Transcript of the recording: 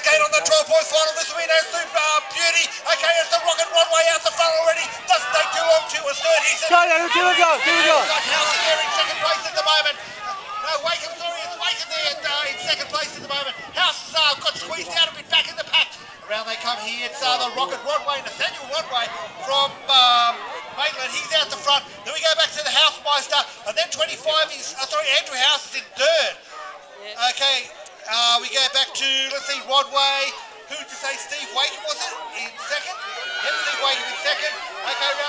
gate on the 12 points final. This will be an absolute beauty. Okay, it's the Rocket Rodway out the front already. Doesn't take too long to a third. He's Go, give it a go, give it a go. Got House there in second place at the moment. No, Wakeham, sorry, it's Wakeham there in second place at the moment. House got squeezed out a bit back in the pack. Around they come here. It's the Rocket Rodway, Nathaniel Rodway from Maitland. He's out the front. Then we go back to the Housemeister, and then 25 is, Andrew House is in third. Yeah. Okay, we go back to, let's see, Rodway. Who did you say? Steve Wakeham, was it? In second? Yep, Steve Wakeham in second. Okay,